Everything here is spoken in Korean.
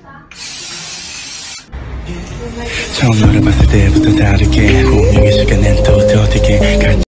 처음 너를 봤을 때부터 다르게 운명의 시간엔 또 어떻게